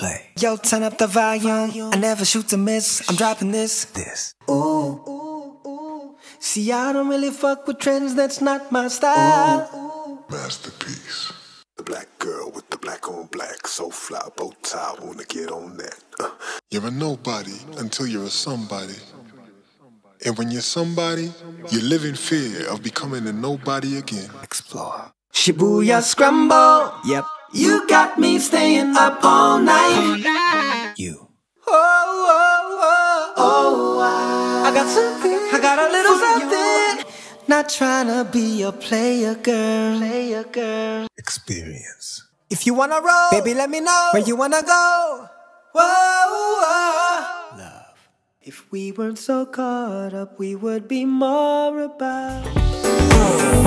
play. Yo, turn up the volume. I never shoot to miss. I'm dropping this. Ooh. See, I don't really fuck with trends. That's not my style. Masterpiece. The black girl with the black on black, so fly, bow tie, wanna get on that. You're a nobody until you're a somebody. And when you're somebody, you live in fear of becoming a nobody again. Explore. Shibuya Scramble. Yep. You got me staying up all night. You. I got something. I got a little something. Not trying to be a player girl. Experience. If you wanna roll, baby, let me know where you wanna go. Love. If we weren't so caught up, we would be more about.